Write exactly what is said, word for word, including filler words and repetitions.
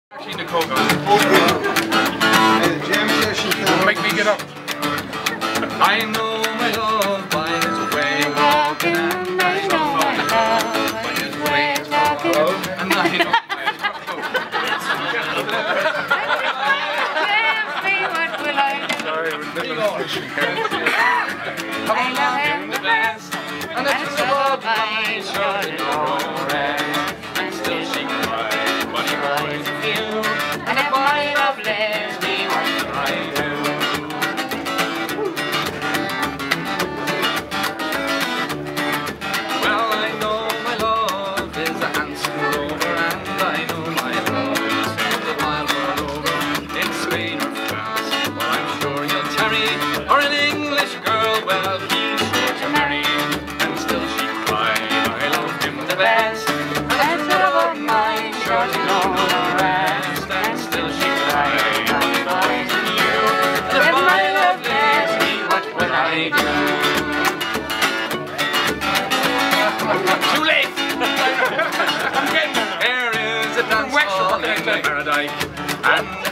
Make me get up. I know my love by his way of walking, and I know my love by his way of walking, and I know What will I do? Sorry, I love him the best, and I just love my short in her hand, and still she cries, but he cries a few, and if my love left me, what should I do? Well, I know my love is a handsome rover, and I know my love is the wild world over, in Spain or France. Well, I'm sure you'll tarry, or an English girl, well, he's sure to marry, and still she cries, I love him the best, and the love of mine sure to know no rest, and still she cries, I'm going to you, and if my love leaves me, what will I do? Too late! I'm getting there. There is a dance hall in Paradise, and